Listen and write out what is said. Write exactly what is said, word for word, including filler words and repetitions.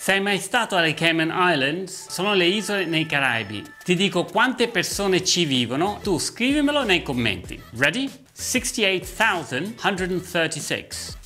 Sei mai stato alle Cayman Islands? Sono le isole nei Caraibi. Ti dico quante persone ci vivono, tu scrivimelo nei commenti. Ready? sixty-eight thousand one hundred thirty-six.